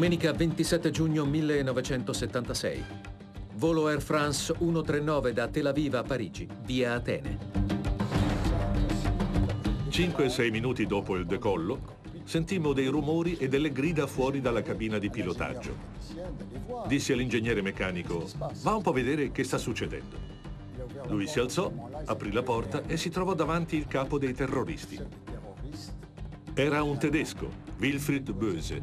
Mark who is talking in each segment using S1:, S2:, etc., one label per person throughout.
S1: Domenica 27 giugno 1976. Volo Air France 139 da Tel Aviv a Parigi, via Atene.
S2: 5-6 minuti dopo il decollo, sentimmo dei rumori e delle grida fuori dalla cabina di pilotaggio. Dissi all'ingegnere meccanico: va un po' a vedere che sta succedendo. Lui si alzò, aprì la porta e si trovò davanti il capo dei terroristi. Era un tedesco, Wilfried Böse.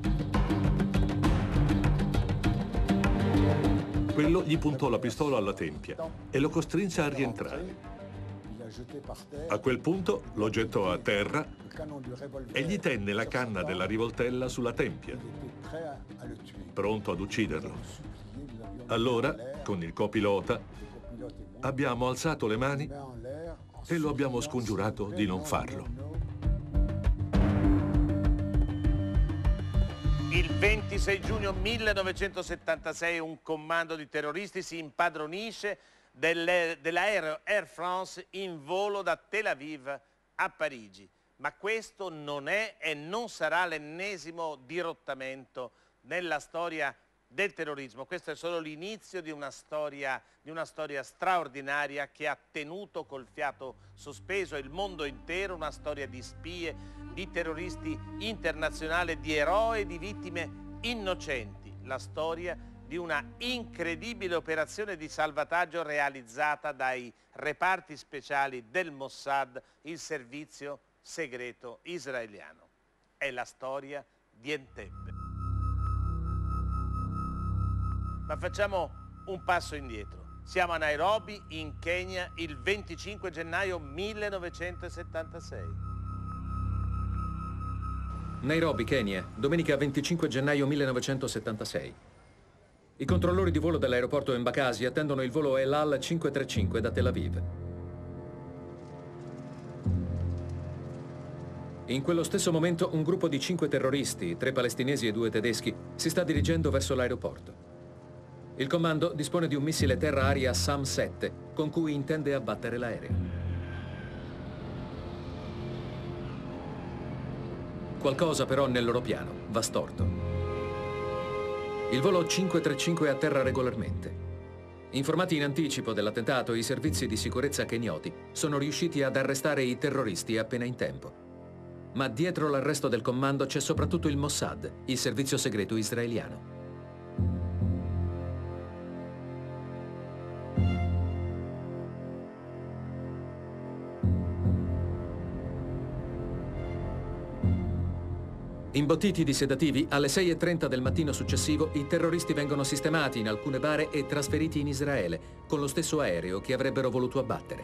S2: Quello gli puntò la pistola alla tempia e lo costrinse a rientrare. A quel punto lo gettò a terra e gli tenne la canna della rivoltella sulla tempia, pronto ad ucciderlo. Allora, con il copilota, abbiamo alzato le mani e lo abbiamo scongiurato di non farlo.
S3: Il 26 giugno 1976 un comando di terroristi si impadronisce dell'aereo Air France in volo da Tel Aviv a Parigi. Ma questo non è e non sarà l'ennesimo dirottamento nella storia del terrorismo. Questo è solo l'inizio di una storia straordinaria che ha tenuto col fiato sospeso il mondo intero, una storia di spie, di terroristi internazionali, di eroi, di vittime innocenti. La storia di una incredibile operazione di salvataggio realizzata dai reparti speciali del Mossad, il servizio segreto israeliano. È la storia di Entebbe. Ma facciamo un passo indietro. Siamo a Nairobi, in Kenya, il 25 gennaio 1976.
S1: Nairobi, Kenya, domenica 25 gennaio 1976. I controllori di volo dell'aeroporto Embakasi attendono il volo El Al 535 da Tel Aviv. In quello stesso momento un gruppo di 5 terroristi, 3 palestinesi e 2 tedeschi, si sta dirigendo verso l'aeroporto. Il comando dispone di un missile terra-aria SAM-7 con cui intende abbattere l'aereo. Qualcosa però nel loro piano va storto. Il volo 535 atterra regolarmente. Informati in anticipo dell'attentato, i servizi di sicurezza kenyoti sono riusciti ad arrestare i terroristi appena in tempo. Ma dietro l'arresto del comando c'è soprattutto il Mossad, il servizio segreto israeliano. Imbottiti di sedativi, alle 6:30 del mattino successivo i terroristi vengono sistemati in alcune bare e trasferiti in Israele con lo stesso aereo che avrebbero voluto abbattere.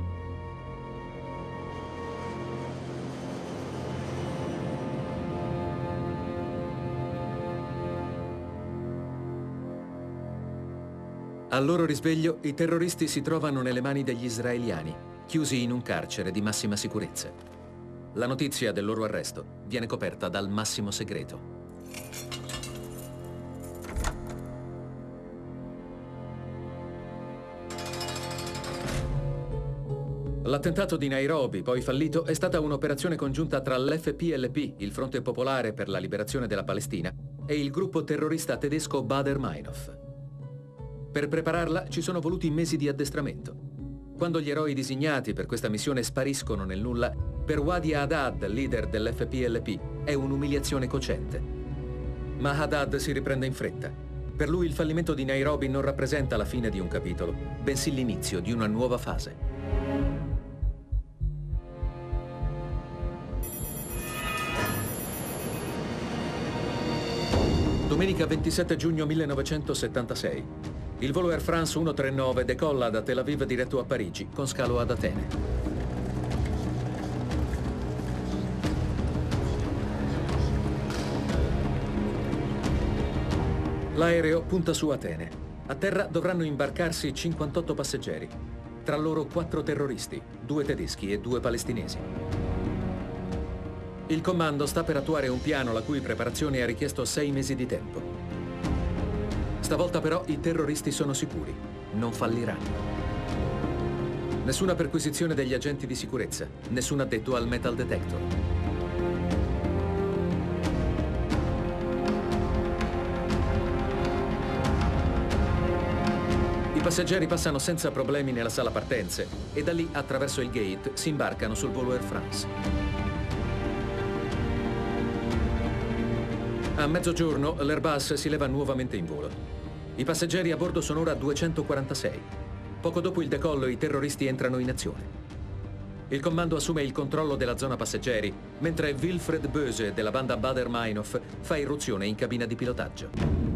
S1: Al loro risveglio, i terroristi si trovano nelle mani degli israeliani, chiusi in un carcere di massima sicurezza. La notizia del loro arresto viene coperta dal massimo segreto. L'attentato di Nairobi, poi fallito, è stata un'operazione congiunta tra l'FPLP, il Fronte Popolare per la Liberazione della Palestina, e il gruppo terrorista tedesco Baader Meinhof. Per prepararla ci sono voluti mesi di addestramento. Quando gli eroi designati per questa missione spariscono nel nulla, per Wadi Haddad, leader dell'FPLP, è un'umiliazione cocente. Ma Haddad si riprende in fretta. Per lui il fallimento di Nairobi non rappresenta la fine di un capitolo, bensì l'inizio di una nuova fase. Domenica 27 giugno 1976. Il volo Air France 139 decolla da Tel Aviv diretto a Parigi, con scalo ad Atene. L'aereo punta su Atene. A terra dovranno imbarcarsi 58 passeggeri, tra loro 4 terroristi, 2 tedeschi e 2 palestinesi. Il comando sta per attuare un piano la cui preparazione ha richiesto 6 mesi di tempo. Stavolta però i terroristi sono sicuri, non falliranno. Nessuna perquisizione degli agenti di sicurezza, nessun addetto al metal detector. passeggeri passano senza problemi nella sala partenze e da lì, attraverso il gate, si imbarcano sul volo Air France. A mezzogiorno l'Airbus si leva nuovamente in volo. I passeggeri a bordo sono ora 246. Poco dopo il decollo i terroristi entrano in azione. Il comando assume il controllo della zona passeggeri, mentre Wilfred Böse della banda Baader-Meinhof fa irruzione in cabina di pilotaggio.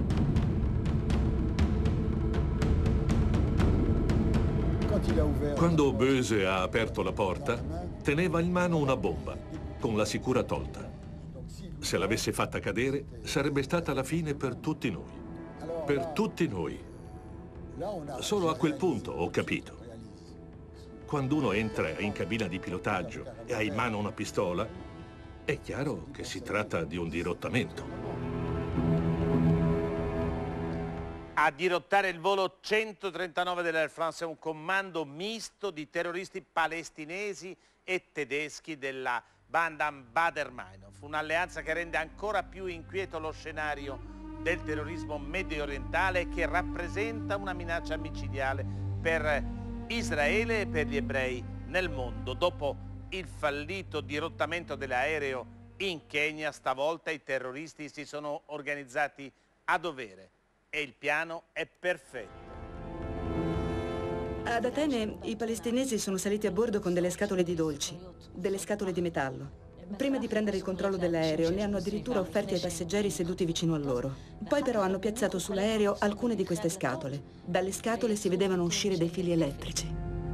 S2: Quando Böse ha aperto la porta, teneva in mano una bomba, con la sicura tolta. Se l'avesse fatta cadere, sarebbe stata la fine per tutti noi. Per tutti noi. Solo a quel punto ho capito. Quando uno entra in cabina di pilotaggio e ha in mano una pistola, è chiaro che si tratta di un dirottamento.
S3: A dirottare il volo 139 dell'Air France è un comando misto di terroristi palestinesi e tedeschi della banda Baader-Meinhof, un'alleanza che rende ancora più inquieto lo scenario del terrorismo medio orientale e che rappresenta una minaccia micidiale per Israele e per gli ebrei nel mondo. Dopo il fallito dirottamento dell'aereo in Kenya, stavolta i terroristi si sono organizzati a dovere e il piano è perfetto.
S4: Ad Atene i palestinesi sono saliti a bordo con delle scatole di dolci, delle scatole di metallo. Prima di prendere il controllo dell'aereo ne hanno addirittura offerti ai passeggeri seduti vicino a loro. Poi però hanno piazzato sull'aereo alcune di queste scatole. Dalle scatole si vedevano uscire dei fili elettrici.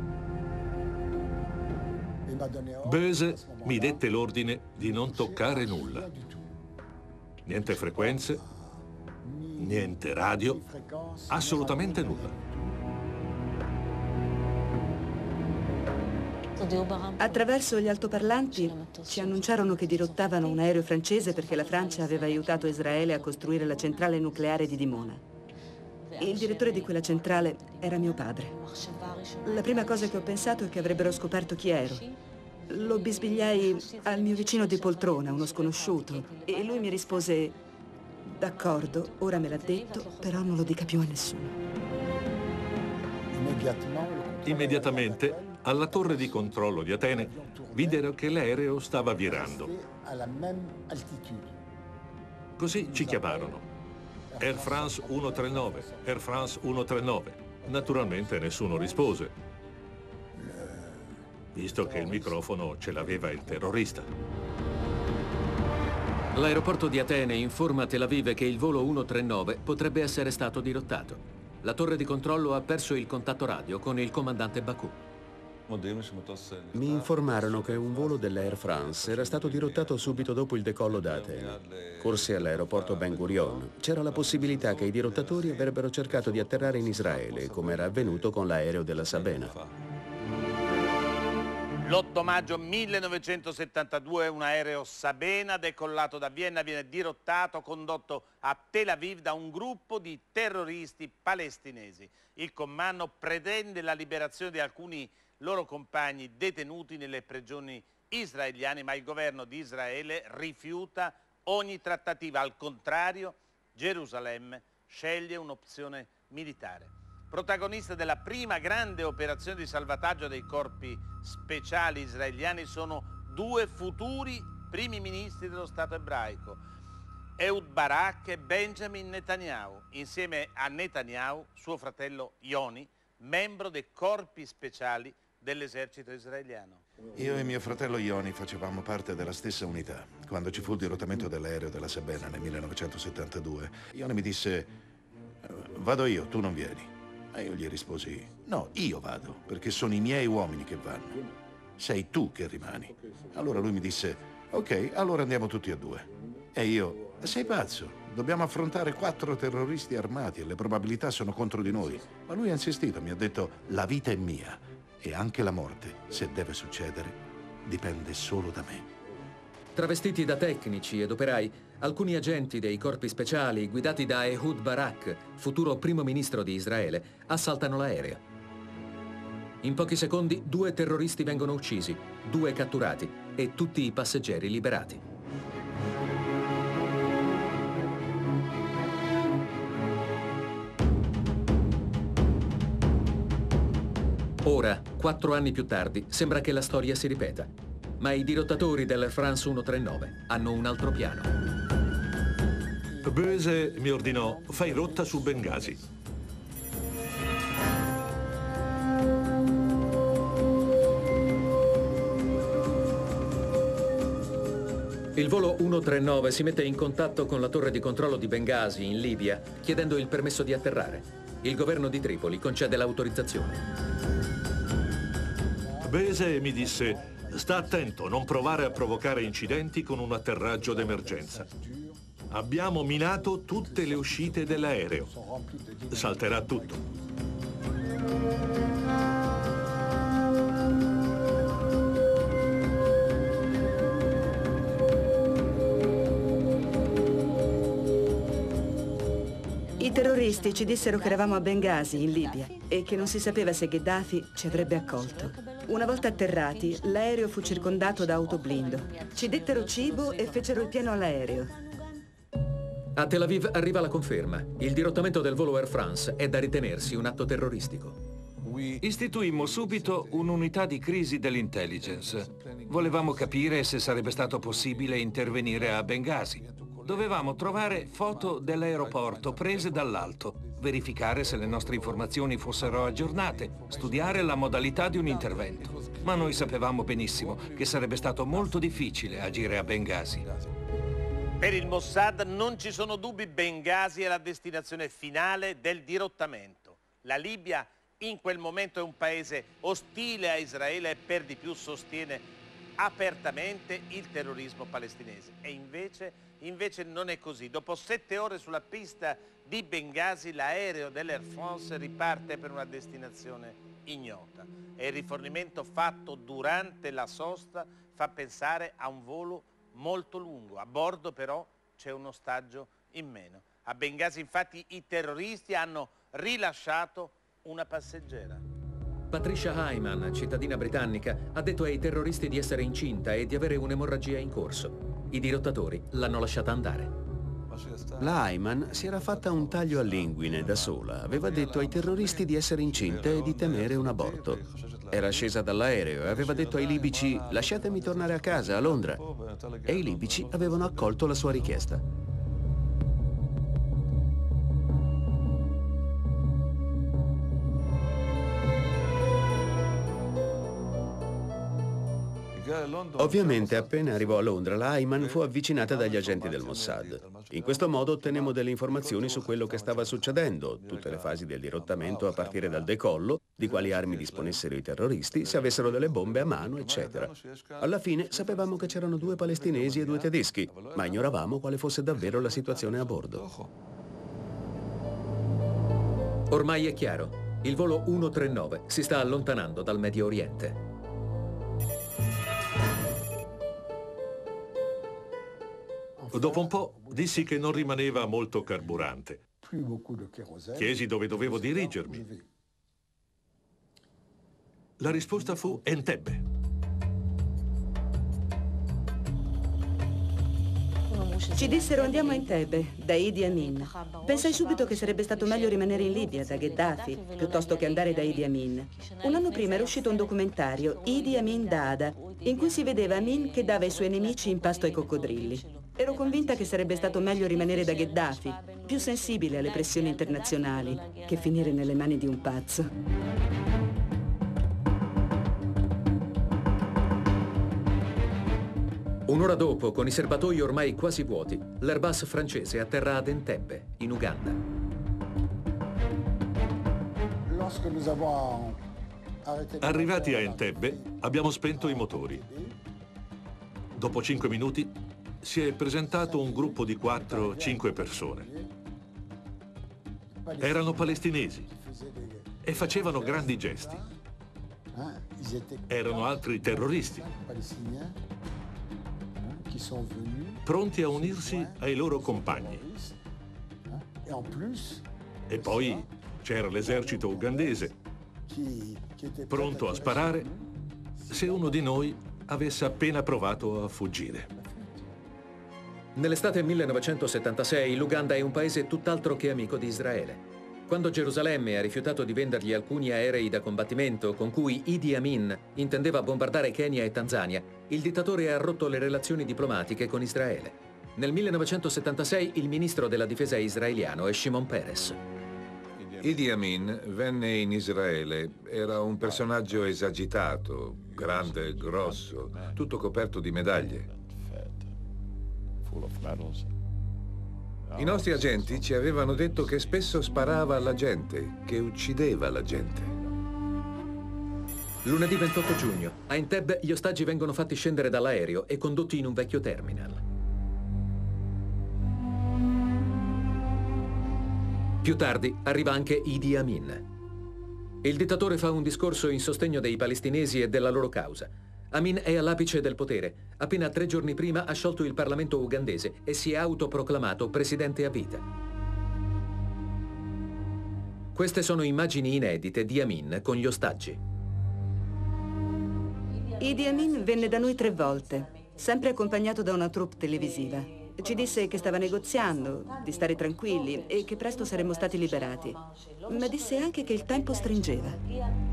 S2: Böse mi dette l'ordine di non toccare nulla. Niente frequenze, niente radio, assolutamente nulla.
S4: Attraverso gli altoparlanti ci annunciarono che dirottavano un aereo francese perché la Francia aveva aiutato Israele a costruire la centrale nucleare di Dimona. Il direttore di quella centrale era mio padre. La prima cosa che ho pensato è che avrebbero scoperto chi ero. Lo bisbigliai al mio vicino di poltrona, uno sconosciuto, e lui mi rispose: d'accordo, ora me l'ha detto, però non lo dica più a nessuno.
S2: Immediatamente, alla torre di controllo di Atene, videro che l'aereo stava virando. Così ci chiamarono. Air France 139, Air France 139. Naturalmente nessuno rispose, visto che il microfono ce l'aveva il terrorista.
S1: L'aeroporto di Atene informa Tel Aviv che il volo 139 potrebbe essere stato dirottato. La torre di controllo ha perso il contatto radio con il comandante Baku.
S5: Mi informarono che un volo dell'Air France era stato dirottato subito dopo il decollo da Atene. Corsi all'aeroporto Ben Gurion. C'era la possibilità che i dirottatori avrebbero cercato di atterrare in Israele, come era avvenuto con l'aereo della Sabena.
S3: L'8 maggio 1972 un aereo Sabena decollato da Vienna viene dirottato, condotto a Tel Aviv da un gruppo di terroristi palestinesi. Il comando pretende la liberazione di alcuni loro compagni detenuti nelle prigioni israeliane, ma il governo di Israele rifiuta ogni trattativa. Al contrario, Gerusalemme sceglie un'opzione militare. Protagoniste della prima grande operazione di salvataggio dei corpi speciali israeliani sono due futuri primi ministri dello Stato ebraico, Ehud Barak e Benjamin Netanyahu, insieme a Netanyahu, suo fratello Yoni, membro dei corpi speciali dell'esercito israeliano.
S6: Io e mio fratello Yoni facevamo parte della stessa unità. Quando ci fu il dirottamento dell'aereo della Sabena nel 1972, Yoni mi disse: vado io, tu non vieni. E io gli risposi: no, io vado, perché sono i miei uomini che vanno. Sei tu che rimani. Allora lui mi disse: ok, allora andiamo tutti e due. E io: sei pazzo, dobbiamo affrontare 4 terroristi armati e le probabilità sono contro di noi. Ma lui ha insistito, mi ha detto: la vita è mia e anche la morte, se deve succedere, dipende solo da me.
S1: Travestiti da tecnici ed operai, alcuni agenti dei corpi speciali, guidati da Ehud Barak, futuro primo ministro di Israele, assaltano l'aereo. In pochi secondi 2 terroristi vengono uccisi, 2 catturati e tutti i passeggeri liberati. Ora, 4 anni più tardi, sembra che la storia si ripeta. Ma i dirottatori dell'Air France 139 hanno un altro piano.
S2: Böse mi ordinò: fai rotta su Bengasi.
S1: Il volo 139 si mette in contatto con la torre di controllo di Bengasi, in Libia, chiedendo il permesso di atterrare. Il governo di Tripoli concede l'autorizzazione.
S2: Böse mi disse: sta attento, non provare a provocare incidenti con un atterraggio d'emergenza. Abbiamo minato tutte le uscite dell'aereo. Salterà tutto.
S4: I terroristi ci dissero che eravamo a Bengasi, in Libia, e che non si sapeva se Gheddafi ci avrebbe accolto. Una volta atterrati, l'aereo fu circondato da autoblindo. Ci dettero cibo e fecero il pieno all'aereo.
S1: A Tel Aviv arriva la conferma. Il dirottamento del volo Air France è da ritenersi un atto terroristico.
S7: Istituimmo subito un'unità di crisi dell'intelligence. Volevamo capire se sarebbe stato possibile intervenire a Bengasi. Dovevamo trovare foto dell'aeroporto prese dall'alto, verificare se le nostre informazioni fossero aggiornate, studiare la modalità di un intervento. Ma noi sapevamo benissimo che sarebbe stato molto difficile agire a Bengasi.
S3: Per il Mossad non ci sono dubbi, Bengasi è la destinazione finale del dirottamento. La Libia in quel momento è un paese ostile a Israele e per di più sostiene apertamente il terrorismo palestinese. E invece non è così. Dopo 7 ore sulla pista di Bengasi, l'aereo dell'Air France riparte per una destinazione ignota. E il rifornimento fatto durante la sosta fa pensare a un volo molto lungo. A bordo però c'è un ostaggio in meno. A Bengasi infatti i terroristi hanno rilasciato una passeggera.
S1: Patricia Hyman, cittadina britannica, ha detto ai terroristi di essere incinta e di avere un'emorragia in corso. I dirottatori l'hanno lasciata andare.
S5: La Hyman si era fatta un taglio all'inguine da sola. Aveva detto ai terroristi di essere incinta e di temere un aborto. Era scesa dall'aereo e aveva detto ai libici: lasciatemi tornare a casa, a Londra. E i libici avevano accolto la sua richiesta. Ovviamente, appena arrivò a Londra, la Hyman fu avvicinata dagli agenti del Mossad. In questo modo ottenemmo delle informazioni su quello che stava succedendo, tutte le fasi del dirottamento a partire dal decollo, di quali armi disponessero i terroristi, se avessero delle bombe a mano, eccetera. Alla fine sapevamo che c'erano 2 palestinesi e 2 tedeschi, ma ignoravamo quale fosse davvero la situazione a bordo.
S1: Ormai è chiaro, il volo 139 si sta allontanando dal Medio Oriente.
S2: Dopo un po' dissi che non rimaneva molto carburante. Chiesi dove dovevo dirigermi. La risposta fu Entebbe.
S4: Ci dissero: andiamo a Entebbe, da Idi Amin. Pensai subito che sarebbe stato meglio rimanere in Libia, da Gheddafi, piuttosto che andare da Idi Amin. Un anno prima era uscito un documentario, Idi Amin Dada, in cui si vedeva Amin che dava ai suoi nemici in pasto ai coccodrilli. Ero convinta che sarebbe stato meglio rimanere da Gheddafi, più sensibile alle pressioni internazionali, che finire nelle mani di un pazzo.
S1: Un'ora dopo, con i serbatoi ormai quasi vuoti, l'Airbus francese atterra ad Entebbe, in Uganda.
S2: Arrivati a Entebbe, abbiamo spento i motori. Dopo 5 minuti si è presentato un gruppo di 4-5 persone. Erano palestinesi e facevano grandi gesti. Erano altri terroristi, pronti a unirsi ai loro compagni. E poi c'era l'esercito ugandese, pronto a sparare se uno di noi avesse appena provato a fuggire.
S1: Nell'estate 1976 l'Uganda è un paese tutt'altro che amico di Israele. Quando Gerusalemme ha rifiutato di vendergli alcuni aerei da combattimento con cui Idi Amin intendeva bombardare Kenya e Tanzania, il dittatore ha rotto le relazioni diplomatiche con Israele. Nel 1976 il ministro della difesa israeliano è Shimon Peres.
S8: Idi Amin venne in Israele. Era un personaggio esagitato, grande, grosso, tutto coperto di medaglie. I nostri agenti ci avevano detto che spesso sparava alla gente, che uccideva la gente.
S1: Lunedì 28 giugno, a Entebbe gli ostaggi vengono fatti scendere dall'aereo e condotti in un vecchio terminal. Più tardi arriva anche Idi Amin. Il dittatore fa un discorso in sostegno dei palestinesi e della loro causa. Amin è all'apice del potere. Appena 3 giorni prima ha sciolto il Parlamento ugandese e si è autoproclamato presidente a vita. Queste sono immagini inedite di Amin con gli ostaggi.
S4: Idi Amin venne da noi 3 volte, sempre accompagnato da una troupe televisiva. Ci disse che stava negoziando, di stare tranquilli e che presto saremmo stati liberati. Ma disse anche che il tempo stringeva.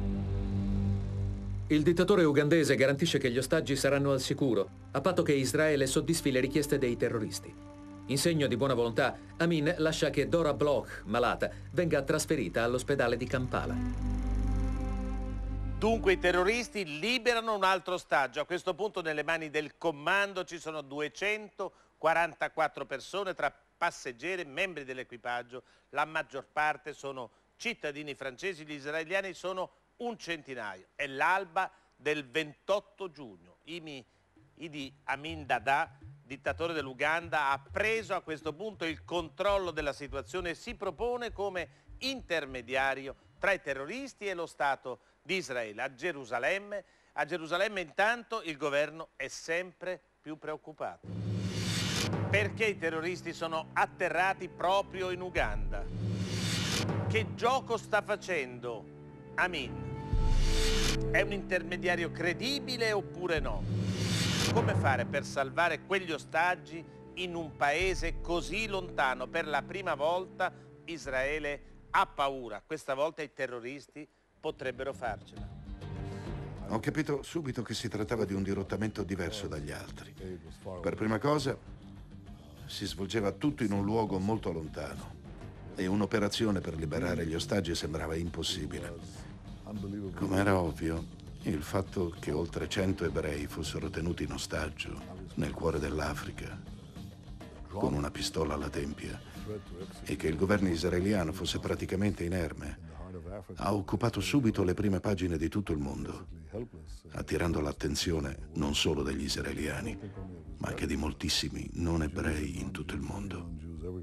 S1: Il dittatore ugandese garantisce che gli ostaggi saranno al sicuro, a patto che Israele soddisfi le richieste dei terroristi. In segno di buona volontà, Amin lascia che Dora Bloch, malata, venga trasferita all'ospedale di Kampala.
S3: Dunque i terroristi liberano un altro ostaggio. A questo punto nelle mani del comando ci sono 244 persone tra passeggeri e membri dell'equipaggio. La maggior parte sono cittadini francesi, gli israeliani sono un centinaio. È l'alba del 28 giugno. Idi Amin Dada, dittatore dell'Uganda, ha preso a questo punto il controllo della situazione e si propone come intermediario tra i terroristi e lo Stato di Israele. A Gerusalemme intanto il governo è sempre più preoccupato. Perché i terroristi sono atterrati proprio in Uganda? Che gioco sta facendo Amin? È un intermediario credibile oppure no? Come fare per salvare quegli ostaggi in un paese così lontano? Per la prima volta Israele ha paura. Questa volta i terroristi potrebbero farcela.
S6: Ho capito subito che si trattava di un dirottamento diverso dagli altri. Per prima cosa, si svolgeva tutto in un luogo molto lontano e un'operazione per liberare gli ostaggi sembrava impossibile. Come era ovvio, il fatto che oltre 100 ebrei fossero tenuti in ostaggio nel cuore dell'Africa, con una pistola alla tempia, e che il governo israeliano fosse praticamente inerme, ha occupato subito le prime pagine di tutto il mondo, attirando l'attenzione non solo degli israeliani, ma anche di moltissimi non ebrei in tutto il mondo.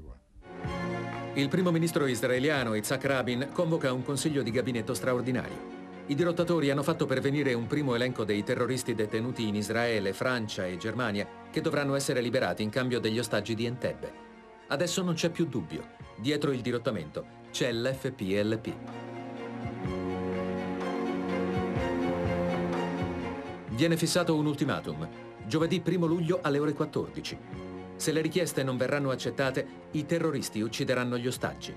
S1: Il primo ministro israeliano, Yitzhak Rabin, convoca un consiglio di gabinetto straordinario. I dirottatori hanno fatto pervenire un primo elenco dei terroristi detenuti in Israele, Francia e Germania che dovranno essere liberati in cambio degli ostaggi di Entebbe. Adesso non c'è più dubbio. Dietro il dirottamento c'è l'FPLP. Viene fissato un ultimatum. Giovedì 1 luglio alle ore 14. Se le richieste non verranno accettate, i terroristi uccideranno gli ostaggi.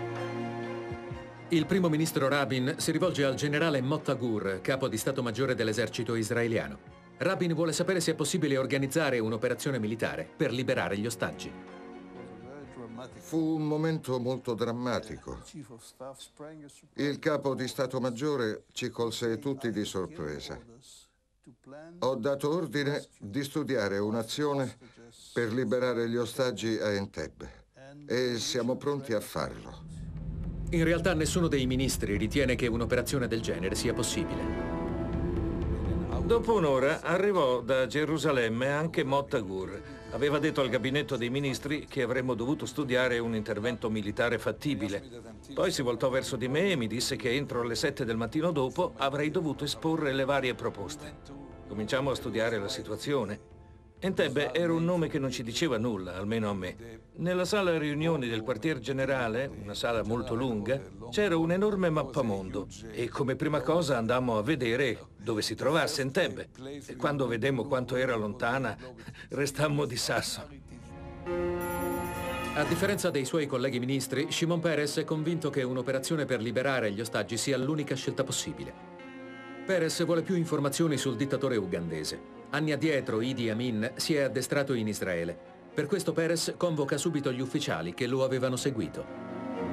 S1: Il primo ministro Rabin si rivolge al generale Mottagur, capo di Stato Maggiore dell'esercito israeliano. Rabin vuole sapere se è possibile organizzare un'operazione militare per liberare gli ostaggi.
S9: Fu un momento molto drammatico. Il capo di Stato Maggiore ci colse tutti di sorpresa. Ho dato ordine di studiare un'azione per liberare gli ostaggi a Entebbe e siamo pronti a farlo.
S1: In realtà nessuno dei ministri ritiene che un'operazione del genere sia possibile.
S7: Dopo un'ora arrivò da Gerusalemme anche Mottagur. Aveva detto al gabinetto dei ministri che avremmo dovuto studiare un intervento militare fattibile. Poi si voltò verso di me e mi disse che entro le 7 del mattino dopo avrei dovuto esporre le varie proposte. Cominciamo a studiare la situazione. Entebbe era un nome che non ci diceva nulla, almeno a me. Nella sala riunioni del quartier generale, una sala molto lunga, c'era un enorme mappamondo e come prima cosa andammo a vedere dove si trovasse Entebbe. E quando vedemmo quanto era lontana, restammo di sasso.
S1: A differenza dei suoi colleghi ministri, Shimon Peres è convinto che un'operazione per liberare gli ostaggi sia l'unica scelta possibile. Peres vuole più informazioni sul dittatore ugandese. Anni addietro Idi Amin si è addestrato in Israele. Per questo Peres convoca subito gli ufficiali che lo avevano seguito.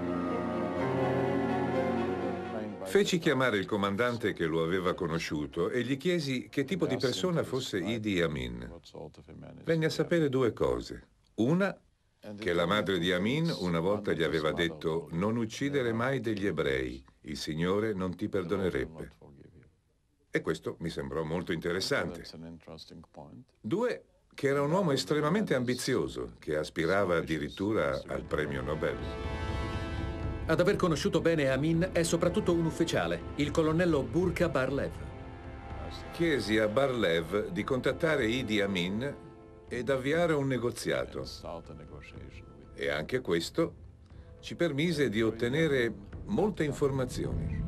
S8: Feci chiamare il comandante che lo aveva conosciuto e gli chiesi che tipo di persona fosse Idi Amin. Venne a sapere due cose. Una, che la madre di Amin una volta gli aveva detto: non uccidere mai degli ebrei, il Signore non ti perdonerebbe. E questo mi sembrò molto interessante. Due, che era un uomo estremamente ambizioso, che aspirava addirittura al premio Nobel.
S1: Ad aver conosciuto bene Amin è soprattutto un ufficiale, il colonnello Burqa Bar-Lev.
S8: Chiesi a Bar-Lev di contattare Idi Amin ed avviare un negoziato. E anche questo ci permise di ottenere molte informazioni.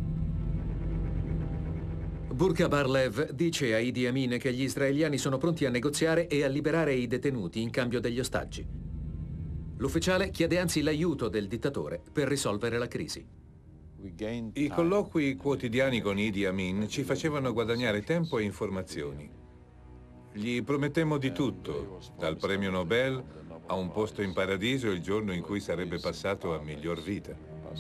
S1: Burqa Bar-Lev dice a Idi Amin che gli israeliani sono pronti a negoziare e a liberare i detenuti in cambio degli ostaggi. L'ufficiale chiede anzi l'aiuto del dittatore per risolvere la crisi.
S8: I colloqui quotidiani con Idi Amin ci facevano guadagnare tempo e informazioni. Gli promettemmo di tutto, dal premio Nobel a un posto in paradiso il giorno in cui sarebbe passato a miglior vita.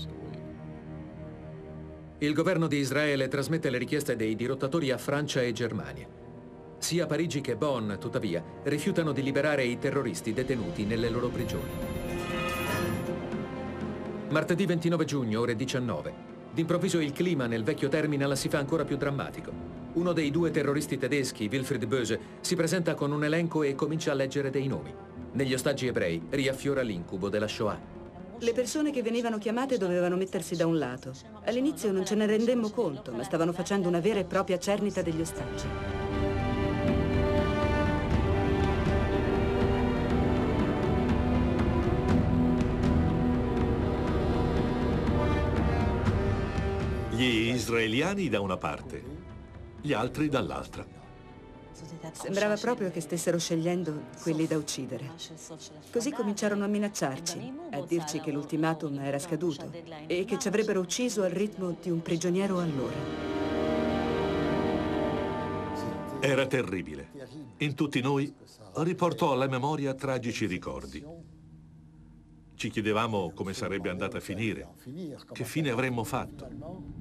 S1: Il governo di Israele trasmette le richieste dei dirottatori a Francia e Germania. Sia Parigi che Bonn, tuttavia, rifiutano di liberare i terroristi detenuti nelle loro prigioni. Martedì 29 giugno, ore 19. D'improvviso il clima nel vecchio terminal si fa ancora più drammatico. Uno dei due terroristi tedeschi, Wilfried Böse, si presenta con un elenco e comincia a leggere dei nomi. Negli ostaggi ebrei riaffiora l'incubo della Shoah.
S4: Le persone che venivano chiamate dovevano mettersi da un lato. All'inizio non ce ne rendemmo conto, ma stavano facendo una vera e propria cernita degli ostaggi.
S2: Gli israeliani da una parte, gli altri dall'altra.
S4: Sembrava proprio che stessero scegliendo quelli da uccidere. Così cominciarono a minacciarci, a dirci che l'ultimatum era scaduto e che ci avrebbero ucciso al ritmo di un prigioniero all'ora.
S2: Era terribile. In tutti noi riportò alla memoria tragici ricordi. Ci chiedevamo come sarebbe andata a finire, che fine avremmo fatto.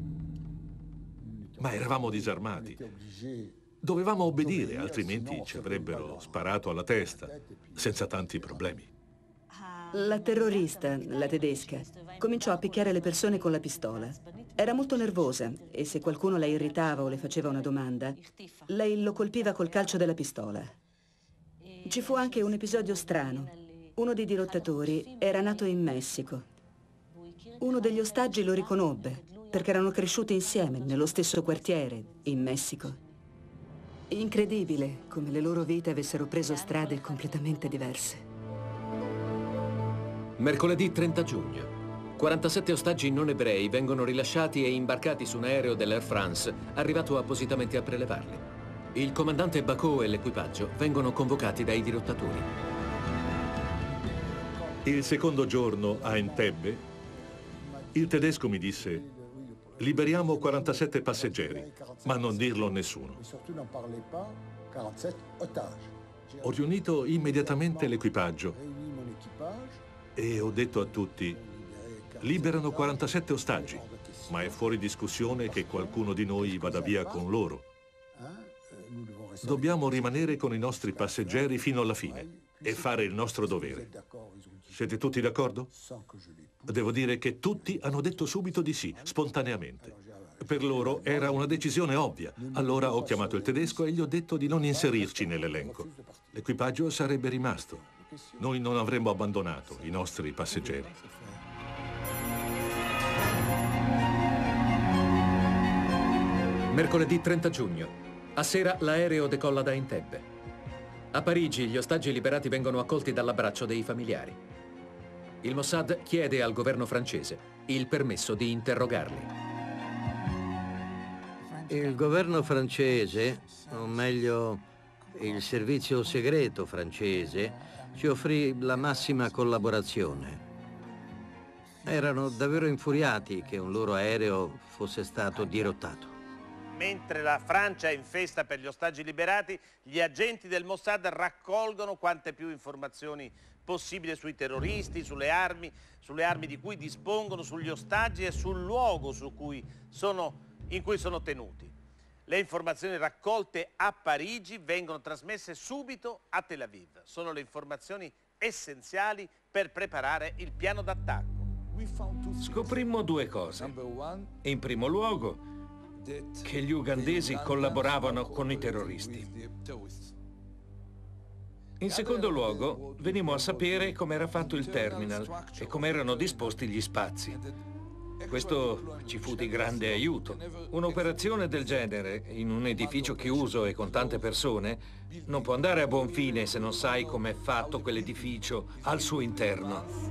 S2: Ma eravamo disarmati. Dovevamo obbedire, altrimenti ci avrebbero sparato alla testa, senza tanti problemi.
S4: La terrorista, la tedesca, cominciò a picchiare le persone con la pistola. Era molto nervosa e se qualcuno la irritava o le faceva una domanda, lei lo colpiva col calcio della pistola. Ci fu anche un episodio strano. Uno dei dirottatori era nato in Messico. Uno degli ostaggi lo riconobbe, perché erano cresciuti insieme, nello stesso quartiere, in Messico. Incredibile come le loro vite avessero preso strade completamente diverse.
S1: Mercoledì 30 giugno. 47 ostaggi non ebrei vengono rilasciati e imbarcati su un aereo dell'Air France arrivato appositamente a prelevarli. Il comandante Bacot e l'equipaggio vengono convocati dai dirottatori.
S2: Il secondo giorno a Entebbe, il tedesco mi disse: liberiamo 47 passeggeri, ma non dirlo a nessuno. Ho riunito immediatamente l'equipaggio e ho detto a tutti: liberano 47 ostaggi, ma è fuori discussione che qualcuno di noi vada via con loro. Dobbiamo rimanere con i nostri passeggeri fino alla fine e fare il nostro dovere. Siete tutti d'accordo? Devo dire che tutti hanno detto subito di sì, spontaneamente. Per loro era una decisione ovvia. Allora ho chiamato il tedesco e gli ho detto di non inserirci nell'elenco. L'equipaggio sarebbe rimasto. Noi non avremmo abbandonato i nostri passeggeri.
S1: Mercoledì 30 giugno. A sera l'aereo decolla da Entebbe. A Parigi gli ostaggi liberati vengono accolti dall'abbraccio dei familiari. Il Mossad chiede al governo francese il permesso di interrogarli.
S10: Il governo francese, o meglio il servizio segreto francese, ci offrì la massima collaborazione. Erano davvero infuriati che un loro aereo fosse stato dirottato.
S3: Mentre la Francia è in festa per gli ostaggi liberati, gli agenti del Mossad raccolgono quante più informazioni possibile sui terroristi, sulle armi di cui dispongono, sugli ostaggi e sul luogo in cui sono tenuti. Le informazioni raccolte a Parigi vengono trasmesse subito a Tel Aviv. Sono le informazioni essenziali per preparare il piano d'attacco.
S7: Scoprimmo due cose. In primo luogo, che gli ugandesi collaboravano con i terroristi. In secondo luogo, venimmo a sapere come era fatto il terminal e come erano disposti gli spazi. Questo ci fu di grande aiuto. Un'operazione del genere, in un edificio chiuso e con tante persone, non può andare a buon fine se non sai com'è fatto quell'edificio al suo interno.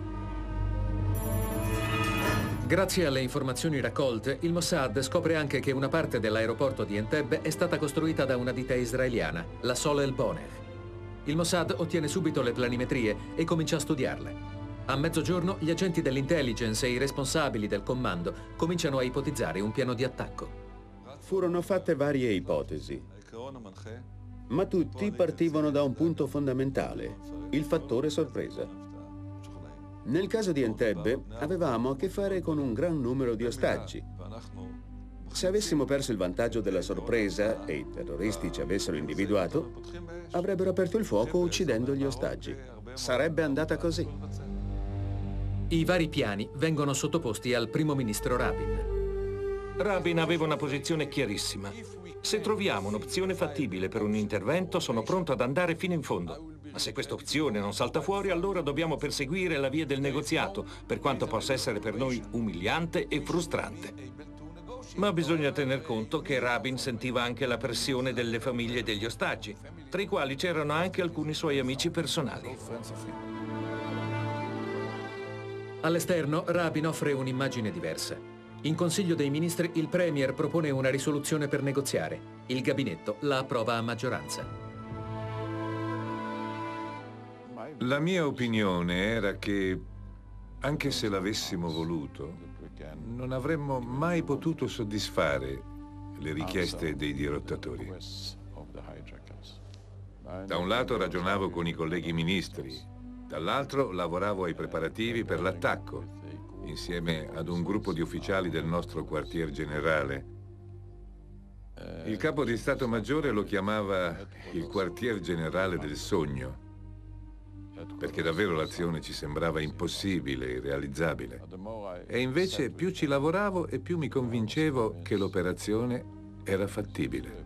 S1: Grazie alle informazioni raccolte, il Mossad scopre anche che una parte dell'aeroporto di Entebbe è stata costruita da una ditta israeliana, la Solel Boner. Il Mossad ottiene subito le planimetrie e comincia a studiarle. A mezzogiorno gli agenti dell'intelligence e i responsabili del comando cominciano a ipotizzare un piano di attacco.
S5: Furono fatte varie ipotesi, ma tutti partivano da un punto fondamentale, il fattore sorpresa. Nel caso di Entebbe avevamo a che fare con un gran numero di ostaggi. Se avessimo perso il vantaggio della sorpresa e i terroristi ci avessero individuato, avrebbero aperto il fuoco uccidendo gli ostaggi. Sarebbe andata così.
S1: I vari piani vengono sottoposti al primo ministro Rabin.
S7: Rabin aveva una posizione chiarissima. Se troviamo un'opzione fattibile per un intervento, sono pronto ad andare fino in fondo. Ma se questa opzione non salta fuori, allora dobbiamo perseguire la via del negoziato, per quanto possa essere per noi umiliante e frustrante. Ma bisogna tener conto che Rabin sentiva anche la pressione delle famiglie degli ostaggi, tra i quali c'erano anche alcuni suoi amici personali.
S1: All'esterno, Rabin offre un'immagine diversa. In Consiglio dei Ministri, il Premier propone una risoluzione per negoziare. Il gabinetto la approva a maggioranza.
S8: La mia opinione era che, anche se l'avessimo voluto, non avremmo mai potuto soddisfare le richieste dei dirottatori. Da un lato ragionavo con i colleghi ministri, dall'altro lavoravo ai preparativi per l'attacco, insieme ad un gruppo di ufficiali del nostro quartier generale. Il capo di Stato Maggiore lo chiamava il quartier generale del sogno, perché davvero l'azione ci sembrava impossibile, irrealizzabile. E invece più ci lavoravo e più mi convincevo che l'operazione era fattibile.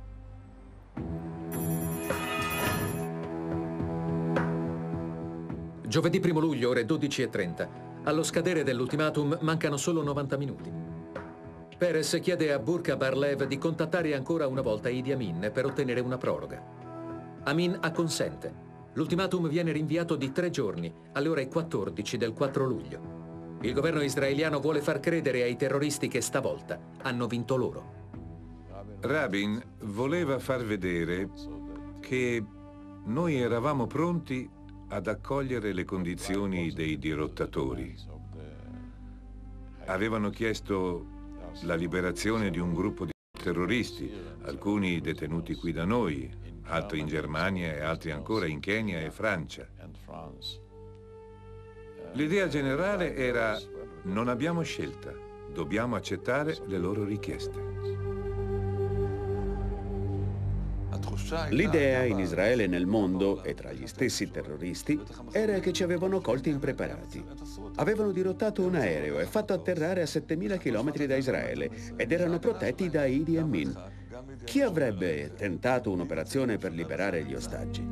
S1: Giovedì 1 luglio, ore 12:30. Allo scadere dell'ultimatum mancano solo 90 minuti. Peres chiede a Burqa Barlev di contattare ancora una volta Idi Amin per ottenere una proroga. Amin acconsente. L'ultimatum viene rinviato di 3 giorni, alle ore 14 del 4 luglio. Il governo israeliano vuole far credere ai terroristi che stavolta hanno vinto loro.
S8: Rabin voleva far vedere che noi eravamo pronti ad accogliere le condizioni dei dirottatori. Avevano chiesto la liberazione di un gruppo di terroristi, alcuni detenuti qui da noi, altri in Germania e altri ancora in Kenya e Francia. L'idea generale era: non abbiamo scelta, dobbiamo accettare le loro richieste.
S5: L'idea in Israele e nel mondo, e tra gli stessi terroristi, era che ci avevano colti impreparati. Avevano dirottato un aereo e fatto atterrare a 7.000 chilometri da Israele ed erano protetti da Idi Amin. Chi avrebbe tentato un'operazione per liberare gli ostaggi?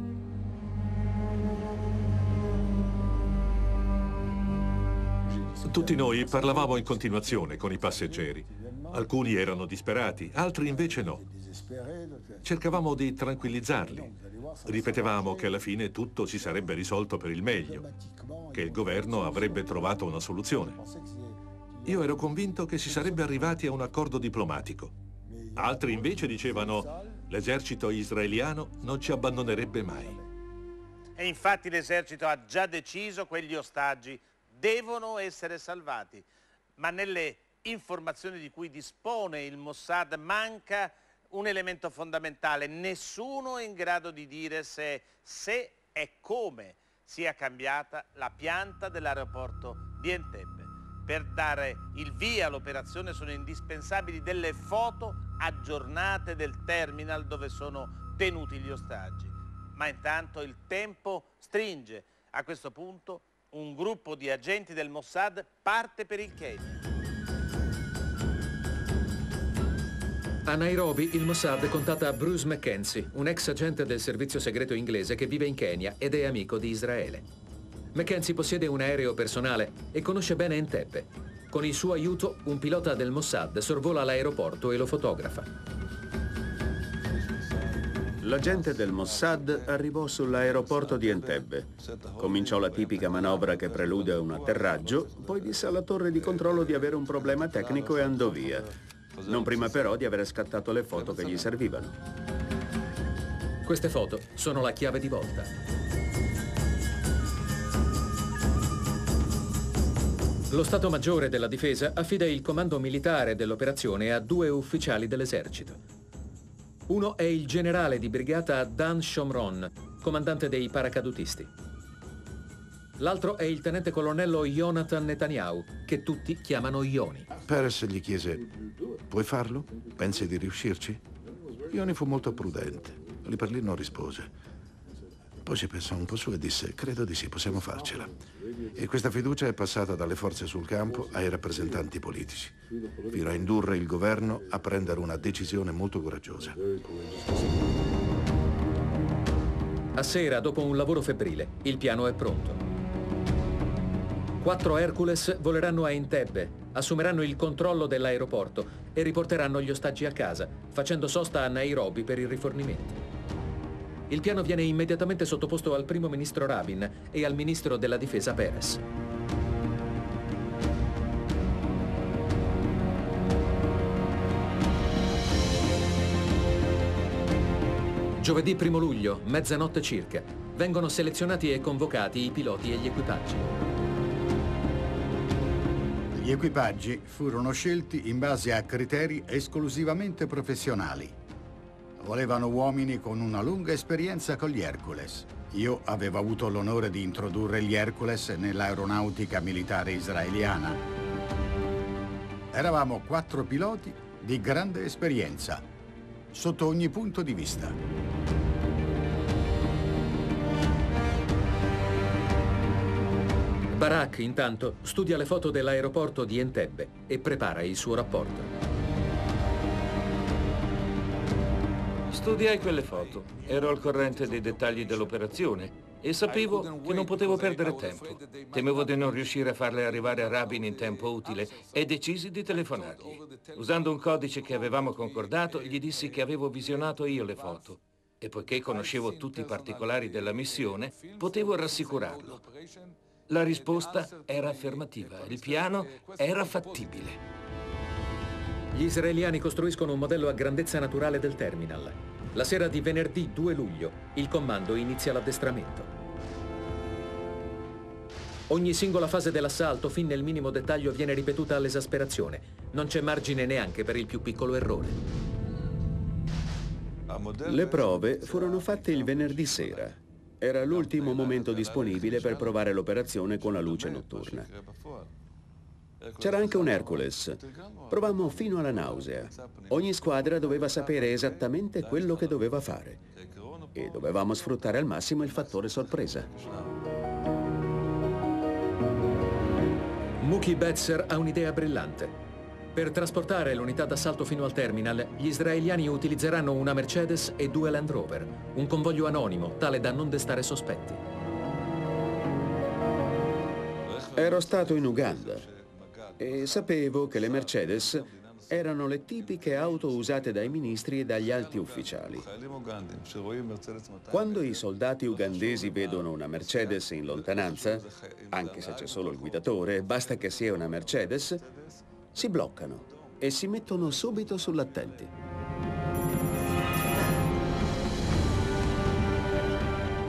S2: Tutti noi parlavamo in continuazione con i passeggeri. Alcuni erano disperati, altri invece no. Cercavamo di tranquillizzarli. Ripetevamo che alla fine tutto si sarebbe risolto per il meglio, che il governo avrebbe trovato una soluzione. Io ero convinto che si sarebbe arrivati a un accordo diplomatico. Altri invece dicevano: l'esercito israeliano non ci abbandonerebbe mai.
S3: E infatti l'esercito ha già deciso quegli ostaggi devono essere salvati. Ma nelle informazioni di cui dispone il Mossad manca un elemento fondamentale. Nessuno è in grado di dire se e come sia cambiata la pianta dell'aeroporto di Entebbe. Per dare il via all'operazione sono indispensabili delle foto aggiornate del terminal dove sono tenuti gli ostaggi. Ma intanto il tempo stringe. A questo punto un gruppo di agenti del Mossad parte per il Kenya.
S1: A Nairobi il Mossad contatta Bruce Mackenzie, un ex agente del servizio segreto inglese che vive in Kenya ed è amico di Israele. Mackenzie possiede un aereo personale e conosce bene Entebbe. Con il suo aiuto, un pilota del Mossad sorvola l'aeroporto e lo fotografa.
S5: L'agente del Mossad arrivò sull'aeroporto di Entebbe. Cominciò la tipica manovra che prelude a un atterraggio, poi disse alla torre di controllo di avere un problema tecnico e andò via. Non prima però di aver scattato le foto che gli servivano.
S1: Queste foto sono la chiave di volta. Lo Stato Maggiore della Difesa affida il comando militare dell'operazione a 2 ufficiali dell'esercito. Uno è il generale di brigata Dan Shomron, comandante dei paracadutisti. L'altro è il tenente colonnello Jonathan Netanyahu, che tutti chiamano Yoni.
S6: Peres gli chiese: puoi farlo? Pensi di riuscirci? Yoni fu molto prudente. Lì per lì non rispose. Poi ci pensò un po' su e disse: credo di sì, possiamo farcela. E questa fiducia è passata dalle forze sul campo ai rappresentanti politici, fino a indurre il governo a prendere una decisione molto coraggiosa.
S1: A sera, dopo un lavoro febbrile, il piano è pronto. 4 Hercules voleranno a Entebbe, assumeranno il controllo dell'aeroporto e riporteranno gli ostaggi a casa, facendo sosta a Nairobi per il rifornimento. Il piano viene immediatamente sottoposto al primo ministro Rabin e al ministro della difesa Peres. Giovedì 1 luglio, mezzanotte circa, vengono selezionati e convocati i piloti e gli equipaggi.
S11: Gli equipaggi furono scelti in base a criteri esclusivamente professionali. Volevano uomini con una lunga esperienza con gli Hercules. Io avevo avuto l'onore di introdurre gli Hercules nell'aeronautica militare israeliana. Eravamo 4 piloti di grande esperienza, sotto ogni punto di vista.
S1: Barak, intanto, studia le foto dell'aeroporto di Entebbe e prepara il suo rapporto.
S7: Studiai quelle foto, ero al corrente dei dettagli dell'operazione e sapevo che non potevo perdere tempo. Temevo di non riuscire a farle arrivare a Rabin in tempo utile e decisi di telefonargli. Usando un codice che avevamo concordato, gli dissi che avevo visionato io le foto e poiché conoscevo tutti i particolari della missione, potevo rassicurarlo. La risposta era affermativa, il piano era fattibile.
S1: Gli israeliani costruiscono un modello a grandezza naturale del terminal. La sera di venerdì 2 luglio, il comando inizia l'addestramento. Ogni singola fase dell'assalto, fin nel minimo dettaglio, viene ripetuta all'esasperazione. Non c'è margine neanche per il più piccolo errore.
S5: Le prove furono fatte il venerdì sera. Era l'ultimo momento disponibile per provare l'operazione con la luce notturna. C'era anche un Hercules. Provammo fino alla nausea. Ogni squadra doveva sapere esattamente quello che doveva fare. E dovevamo sfruttare al massimo il fattore sorpresa.
S1: Mookie Betzer ha un'idea brillante. Per trasportare l'unità d'assalto fino al terminal, gli israeliani utilizzeranno una Mercedes e 2 Land Rover, un convoglio anonimo, tale da non destare sospetti.
S5: Ero stato in Uganda e sapevo che le Mercedes erano le tipiche auto usate dai ministri e dagli alti ufficiali. Quando i soldati ugandesi vedono una Mercedes in lontananza, anche se c'è solo il guidatore, basta che sia una Mercedes, si bloccano e si mettono subito sull'attenti.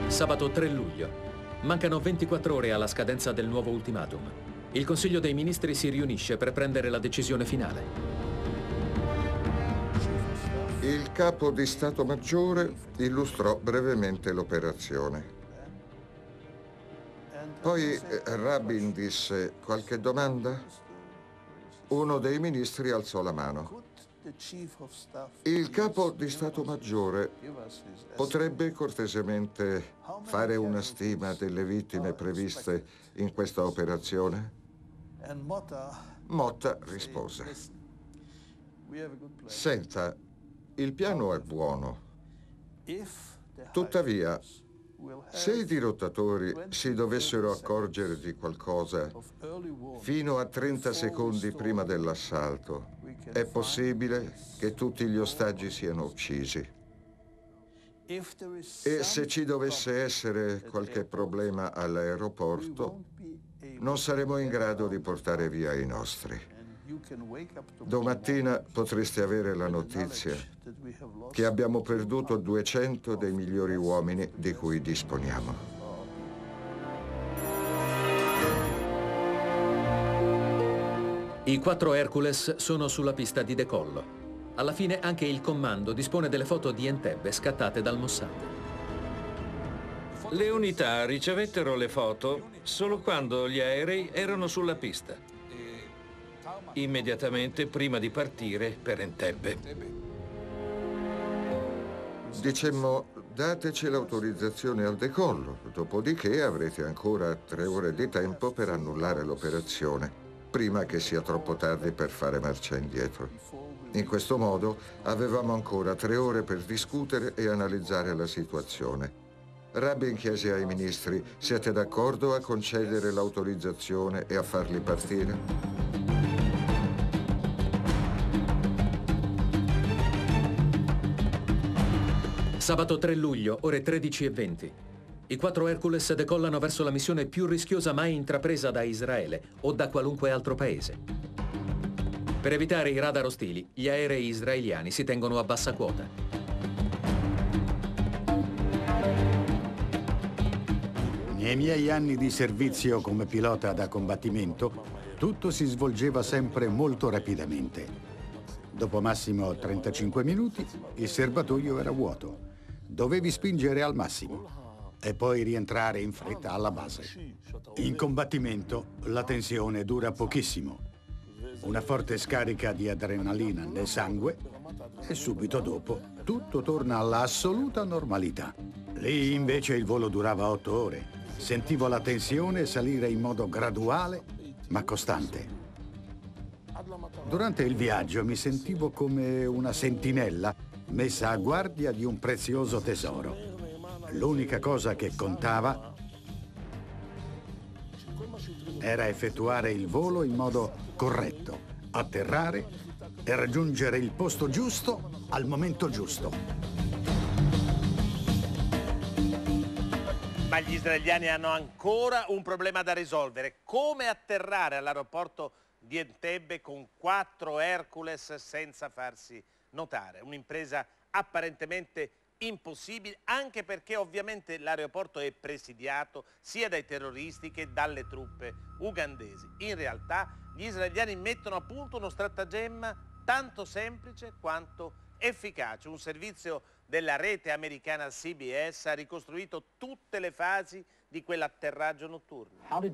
S1: Sabato 3 luglio. Mancano 24 ore alla scadenza del nuovo ultimatum. Il Consiglio dei Ministri si riunisce per prendere la decisione finale.
S9: Il capo di Stato Maggiore illustrò brevemente l'operazione. Poi Rabin disse: qualche domanda? Uno dei ministri alzò la mano. Il capo di Stato Maggiore potrebbe cortesemente fare una stima delle vittime previste in questa operazione? Motta rispose: senta, il piano è buono. Tuttavia, se i dirottatori si dovessero accorgere di qualcosa fino a 30 secondi prima dell'assalto, è possibile che tutti gli ostaggi siano uccisi. E se ci dovesse essere qualche problema all'aeroporto, non saremo in grado di portare via i nostri. Domattina potreste avere la notizia che abbiamo perduto 200 dei migliori uomini di cui disponiamo.
S1: I 4 Hercules sono sulla pista di decollo. Alla fine anche il comando dispone delle foto di Entebbe scattate dal Mossad.
S7: Le unità ricevettero le foto solo quando gli aerei erano sulla pista, immediatamente prima di partire per Entebbe.
S9: Dicemmo: dateci l'autorizzazione al decollo, dopodiché avrete ancora 3 ore di tempo per annullare l'operazione, prima che sia troppo tardi per fare marcia indietro. In questo modo avevamo ancora 3 ore per discutere e analizzare la situazione. Rabin chiese ai ministri: siete d'accordo a concedere l'autorizzazione e a farli partire?
S1: Sabato 3 luglio, ore 13:20. I 4 Hercules decollano verso la missione più rischiosa mai intrapresa da Israele o da qualunque altro paese. Per evitare i radar ostili, gli aerei israeliani si tengono a bassa quota.
S11: Nei miei anni di servizio come pilota da combattimento, tutto si svolgeva sempre molto rapidamente. Dopo massimo 35 minuti, il serbatoio era vuoto. Dovevi spingere al massimo e poi rientrare in fretta alla base. In combattimento la tensione dura pochissimo. Una forte scarica di adrenalina nel sangue e subito dopo tutto torna all'assoluta normalità. Lì invece il volo durava 8 ore. Sentivo la tensione salire in modo graduale ma costante. Durante il viaggio mi sentivo come una sentinella messa a guardia di un prezioso tesoro. L'unica cosa che contava era effettuare il volo in modo corretto, atterrare e raggiungere il posto giusto al momento giusto.
S3: Ma gli israeliani hanno ancora un problema da risolvere: come atterrare all'aeroporto di Entebbe con 4 Hercules senza farsi notare. Un'impresa apparentemente impossibile, anche perché ovviamente l'aeroporto è presidiato sia dai terroristi che dalle truppe ugandesi. In realtà gli israeliani mettono a punto uno stratagemma tanto semplice quanto efficace. Un servizio della rete americana CBS ha ricostruito tutte le fasi di quell'atterraggio notturno.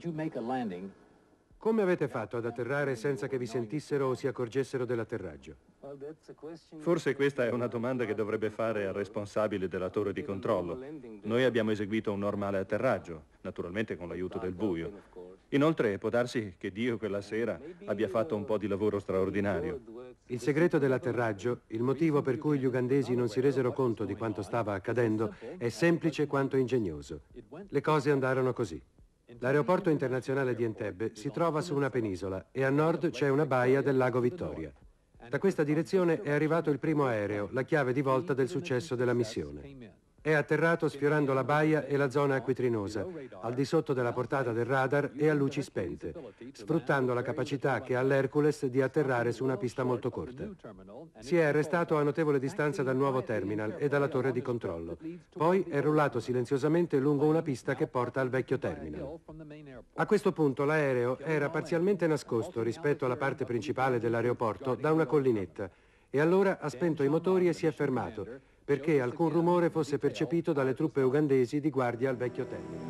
S12: Come avete fatto ad atterrare senza che vi sentissero o si accorgessero dell'atterraggio?
S13: Forse questa è una domanda che dovrebbe fare al responsabile della torre di controllo. Noi abbiamo eseguito un normale atterraggio, naturalmente con l'aiuto del buio. Inoltre può darsi che Dio quella sera abbia fatto un po' di lavoro straordinario.
S12: Il segreto dell'atterraggio, il motivo per cui gli ugandesi non si resero conto di quanto stava accadendo, è semplice quanto ingegnoso. Le cose andarono così. L'aeroporto internazionale di Entebbe si trova su una penisola e a nord c'è una baia del lago Vittoria. Da questa direzione è arrivato il primo aereo, la chiave di volta del successo della missione. È atterrato sfiorando la baia e la zona acquitrinosa, al di sotto della portata del radar e a luci spente, sfruttando la capacità che ha l'Hercules di atterrare su una pista molto corta. Si è arrestato a notevole distanza dal nuovo terminal e dalla torre di controllo. Poi è rullato silenziosamente lungo una pista che porta al vecchio terminal. A questo punto l'aereo era parzialmente nascosto rispetto alla parte principale dell'aeroporto da una collinetta e allora ha spento i motori e si è fermato, perché alcun rumore fosse percepito dalle truppe ugandesi di guardia al vecchio terminal.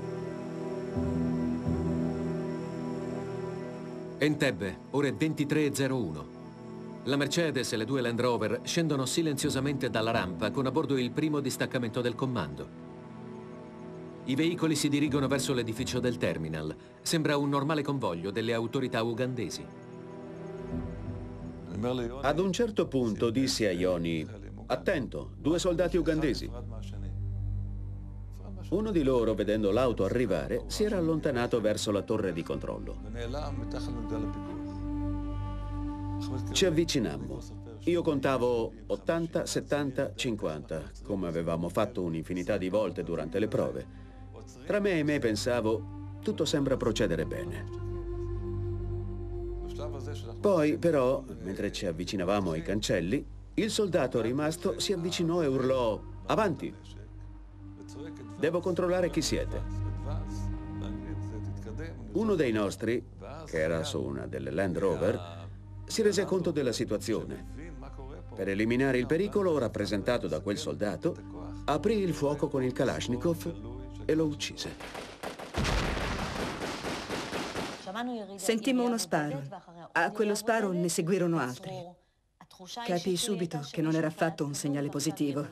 S1: Entebbe, ore 23:01. La Mercedes e le 2 Land Rover scendono silenziosamente dalla rampa con a bordo il primo distaccamento del comando. I veicoli si dirigono verso l'edificio del terminal. Sembra un normale convoglio delle autorità ugandesi.
S5: Ad un certo punto dissi a Ioni: attento, 2 soldati ugandesi. Uno di loro, vedendo l'auto arrivare, si era allontanato verso la torre di controllo. Ci avvicinammo. Io contavo 80, 70, 50, come avevamo fatto un'infinità di volte durante le prove. Tra me e me pensavo, tutto sembra procedere bene. Poi, però, mentre ci avvicinavamo ai cancelli, il soldato rimasto si avvicinò e urlò: avanti! Devo controllare chi siete. Uno dei nostri, che era su una delle Land Rover, si rese conto della situazione. Per eliminare il pericolo rappresentato da quel soldato, aprì il fuoco con il Kalashnikov e lo uccise.
S4: Sentimmo uno sparo. A quello sparo ne seguirono altri. Capii subito che non era affatto un segnale positivo.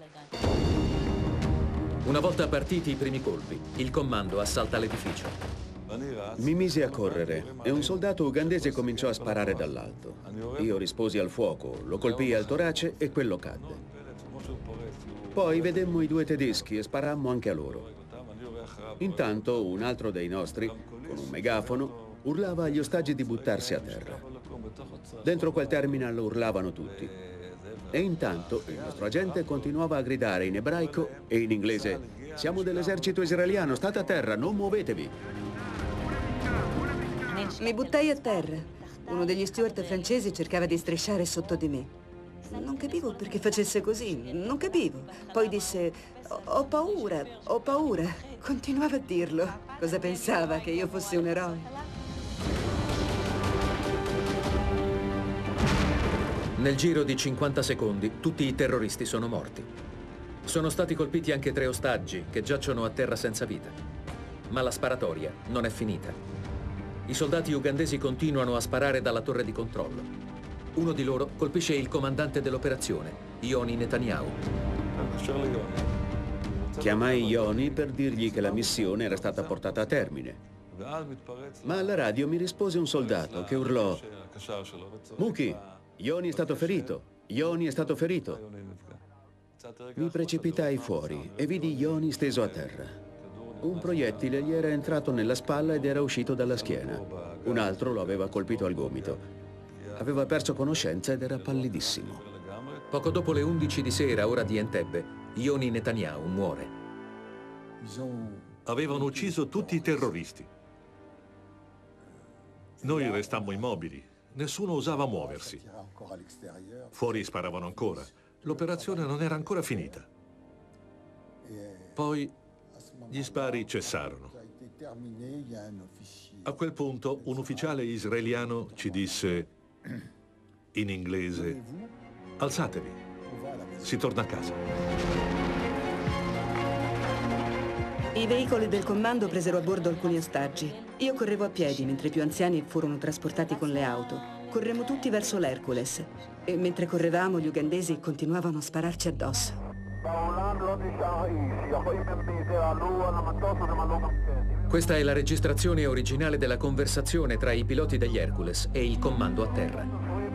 S1: Una volta partiti i primi colpi, il comando assalta l'edificio.
S5: Mi misi a correre e un soldato ugandese cominciò a sparare dall'alto. Io risposi al fuoco, lo colpii al torace e quello cadde. Poi vedemmo i 2 tedeschi e sparammo anche a loro. Intanto un altro dei nostri, con un megafono, urlava agli ostaggi di buttarsi a terra. Dentro quel terminal urlavano tutti. E intanto il nostro agente continuava a gridare in ebraico e in inglese: siamo dell'esercito israeliano, state a terra, non muovetevi.
S4: Mi buttai a terra. Uno degli steward francesi cercava di strisciare sotto di me. Non capivo perché facesse così, non capivo. Poi disse: ho paura, ho paura. Continuava a dirlo. Cosa pensava, che io fossi un eroe?
S1: Nel giro di 50 secondi, tutti i terroristi sono morti. Sono stati colpiti anche 3 ostaggi che giacciono a terra senza vita. Ma la sparatoria non è finita. I soldati ugandesi continuano a sparare dalla torre di controllo. Uno di loro colpisce il comandante dell'operazione, Yoni Netanyahu.
S5: Chiamai Yoni per dirgli che la missione era stata portata a termine. Ma alla radio mi rispose un soldato che urlò: Muki, Yoni è stato ferito, Yoni è stato ferito. Mi precipitai fuori e vidi Yoni steso a terra. Un proiettile gli era entrato nella spalla ed era uscito dalla schiena. Un altro lo aveva colpito al gomito. Aveva perso conoscenza ed era pallidissimo.
S1: Poco dopo le 11 di sera, ora di Entebbe, Yoni Netanyahu muore.
S2: Avevano ucciso tutti i terroristi. Noi restammo immobili. Nessuno osava muoversi. Fuori sparavano ancora. L'operazione non era ancora finita. Poi gli spari cessarono. A quel punto un ufficiale israeliano ci disse in inglese: alzatevi, si torna a casa.
S4: I veicoli del comando presero a bordo alcuni ostaggi. Io correvo a piedi mentre i più anziani furono trasportati con le auto. Corremmo tutti verso l'Hercules e mentre correvamo gli ugandesi continuavano a spararci addosso.
S1: Questa è la registrazione originale della conversazione tra i piloti degli Hercules e il comando a terra.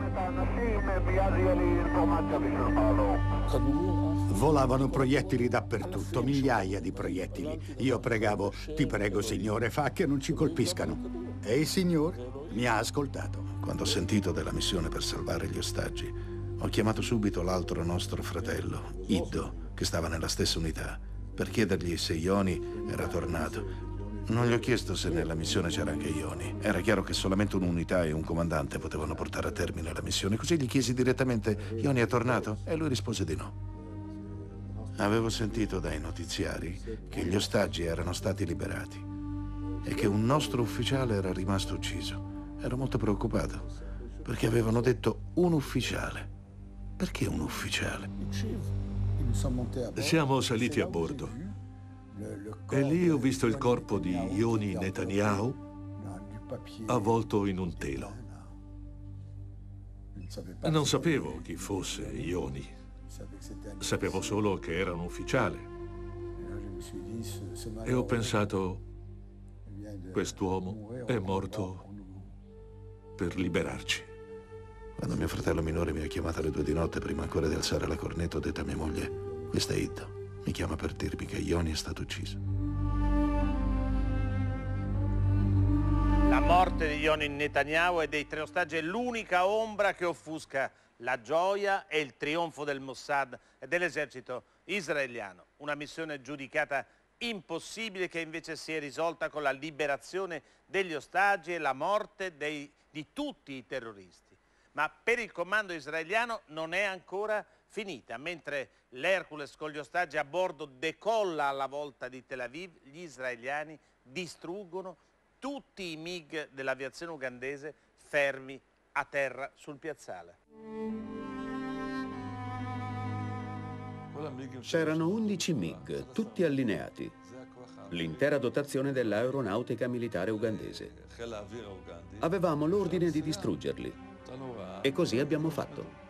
S11: Volavano proiettili dappertutto, migliaia di proiettili. Io pregavo: ti prego, Signore, fa che non ci colpiscano. E il Signore mi ha ascoltato.
S6: Quando ho sentito della missione per salvare gli ostaggi, ho chiamato subito l'altro nostro fratello, Iddo, che stava nella stessa unità, per chiedergli se Ioni era tornato. Non gli ho chiesto se nella missione c'era anche Ioni. Era chiaro che solamente un'unità e un comandante potevano portare a termine la missione. Così gli chiesi direttamente: Ioni è tornato? E lui rispose di no. Avevo sentito dai notiziari che gli ostaggi erano stati liberati e che un nostro ufficiale era rimasto ucciso. Ero molto preoccupato, perché avevano detto un ufficiale. Perché un ufficiale?
S2: Siamo saliti a bordo e lì ho visto il corpo di Yoni Netanyahu avvolto in un telo. Non sapevo chi fosse Yoni, sapevo solo che era un ufficiale. E ho pensato: quest'uomo è morto per liberarci.
S6: Quando mio fratello minore mi ha chiamato alle 2 di notte, prima ancora di alzare la cornetta, ho detto a mia moglie: questa è Iddo. Mi chiama per dirmi che Yoni è stato ucciso.
S3: La morte di Yoni Netanyahu e dei 3 ostaggi è l'unica ombra che offusca la gioia e il trionfo del Mossad e dell'esercito israeliano. Una missione giudicata impossibile che invece si è risolta con la liberazione degli ostaggi e la morte di tutti i terroristi. Ma per il comando israeliano non è ancora finita. Mentre l'Hercules con gli ostaggi a bordo decolla alla volta di Tel Aviv, gli israeliani distruggono tutti i MiG dell'aviazione ugandese fermi a terra sul piazzale.
S5: C'erano 11 MiG, tutti allineati. L'intera dotazione dell'aeronautica militare ugandese. Avevamo l'ordine di distruggerli. E così abbiamo fatto.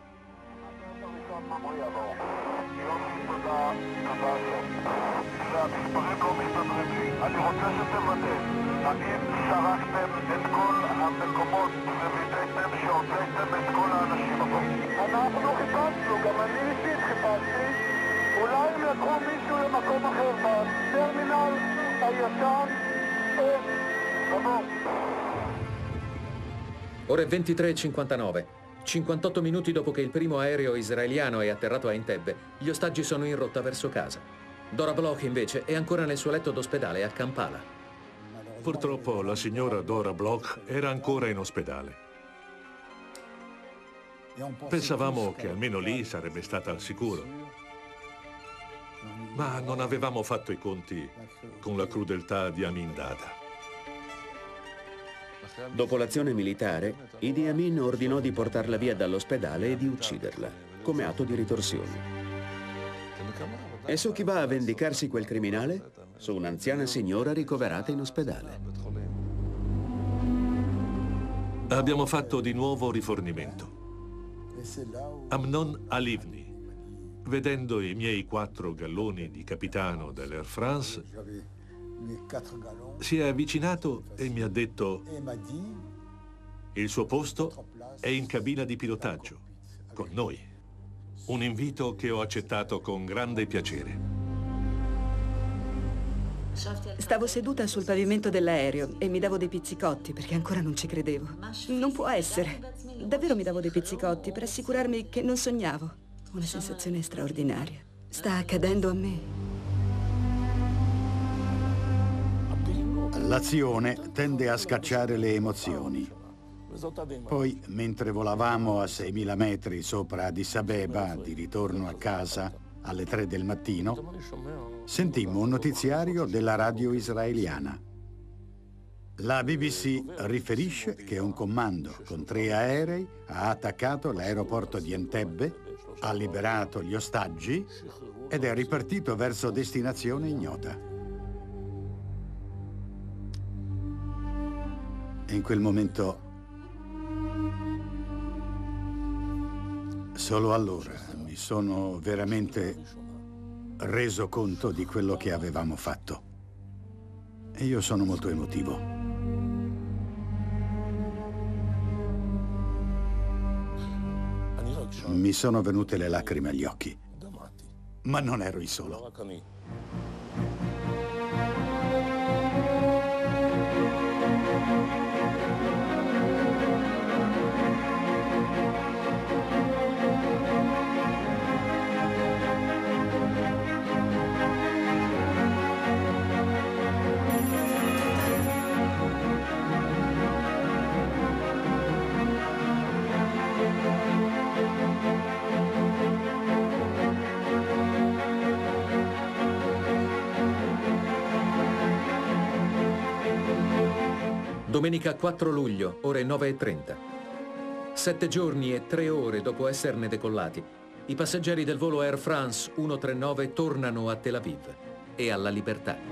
S1: Ore 23:59. 58 minuti dopo che il primo aereo israeliano è atterrato a Entebbe, gli ostaggi sono in rotta verso casa. Dora Bloch invece è ancora nel suo letto d'ospedale a Kampala.
S2: Purtroppo la signora Dora Bloch era ancora in ospedale. Pensavamo che almeno lì sarebbe stata al sicuro. Ma non avevamo fatto i conti con la crudeltà di Amin Dada.
S5: Dopo l'azione militare, Idi Amin ordinò di portarla via dall'ospedale e di ucciderla, come atto di ritorsione. E su chi va a vendicarsi quel criminale? Su un'anziana signora ricoverata in ospedale.
S2: Abbiamo fatto di nuovo rifornimento. Amnon Alivni, vedendo i miei 4 galloni di capitano dell'Air France, si è avvicinato e mi ha detto: il suo posto è in cabina di pilotaggio, con noi. Un invito che ho accettato con grande piacere.
S4: Stavo seduta sul pavimento dell'aereo e mi davo dei pizzicotti perché ancora non ci credevo. Non può essere. Davvero mi davo dei pizzicotti per assicurarmi che non sognavo. Una sensazione straordinaria. Sta accadendo a me.
S11: L'azione tende a scacciare le emozioni. Poi, mentre volavamo a 6.000 metri sopra Addis Abeba, di ritorno a casa alle 3 del mattino, sentimmo un notiziario della radio israeliana. La BBC riferisce che un comando con 3 aerei ha attaccato l'aeroporto di Entebbe, ha liberato gli ostaggi ed è ripartito verso destinazione ignota. E in quel momento, solo allora, mi sono veramente reso conto di quello che avevamo fatto. E io sono molto emotivo. Mi sono venute le lacrime agli occhi. Ma non ero il solo.
S1: Domenica 4 luglio, ore 9:30. 7 giorni e 3 ore dopo esserne decollati, i passeggeri del volo Air France 139 tornano a Tel Aviv e alla libertà.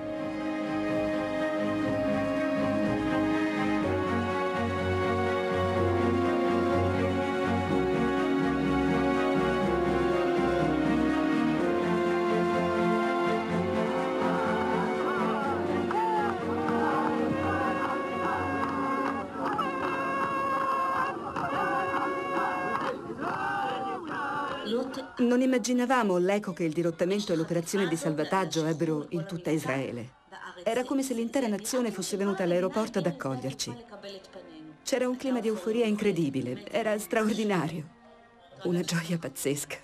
S4: Non immaginavamo l'eco che il dirottamento e l'operazione di salvataggio ebbero in tutta Israele. Era come se l'intera nazione fosse venuta all'aeroporto ad accoglierci. C'era un clima di euforia incredibile, era straordinario, una gioia pazzesca.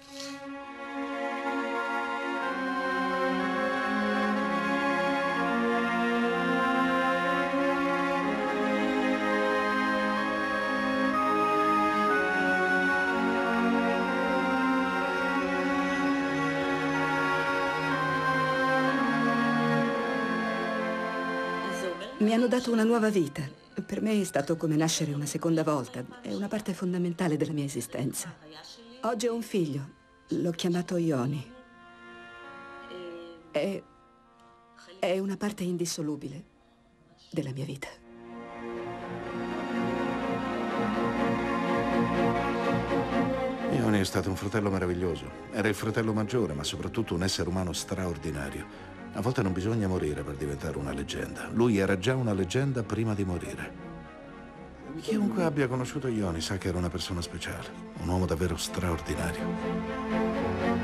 S4: Mi hanno dato una nuova vita. Per me è stato come nascere una seconda volta. È una parte fondamentale della mia esistenza. Oggi ho un figlio. L'ho chiamato Yoni. È una parte indissolubile della mia vita.
S6: Yoni è stato un fratello meraviglioso. Era il fratello maggiore, ma soprattutto un essere umano straordinario. A volte non bisogna morire per diventare una leggenda. Lui era già una leggenda prima di morire. Chiunque abbia conosciuto Yoni sa che era una persona speciale, un uomo davvero straordinario.